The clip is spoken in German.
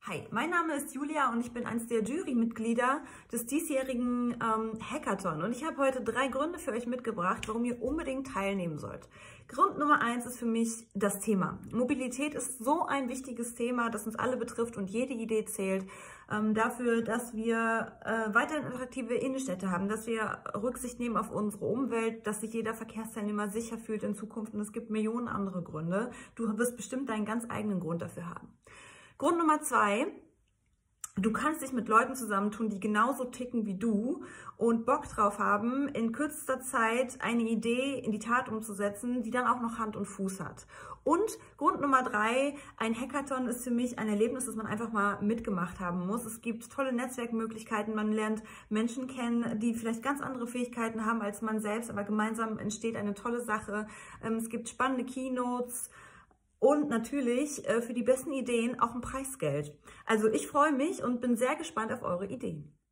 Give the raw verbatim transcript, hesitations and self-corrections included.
Hi, mein Name ist Julia und ich bin eines der Jurymitglieder des diesjährigen ähm, Hackathon. Und ich habe heute drei Gründe für euch mitgebracht, warum ihr unbedingt teilnehmen sollt. Grund Nummer eins ist für mich das Thema. Mobilität ist so ein wichtiges Thema, das uns alle betrifft und jede Idee zählt. Ähm, dafür, dass wir äh, weiterhin attraktive Innenstädte haben, dass wir Rücksicht nehmen auf unsere Umwelt, dass sich jeder Verkehrsteilnehmer sicher fühlt in Zukunft. Und es gibt Millionen andere Gründe. Du wirst bestimmt deinen ganz eigenen Grund dafür haben. Grund Nummer zwei, du kannst dich mit Leuten zusammentun, die genauso ticken wie du und Bock drauf haben, in kürzester Zeit eine Idee in die Tat umzusetzen, die dann auch noch Hand und Fuß hat. Und Grund Nummer drei, ein Hackathon ist für mich ein Erlebnis, das man einfach mal mitgemacht haben muss. Es gibt tolle Netzwerkmöglichkeiten, man lernt Menschen kennen, die vielleicht ganz andere Fähigkeiten haben als man selbst, aber gemeinsam entsteht eine tolle Sache. Es gibt spannende Keynotes. Und natürlich äh, für die besten Ideen auch ein Preisgeld. Also ich freue mich und bin sehr gespannt auf eure Ideen.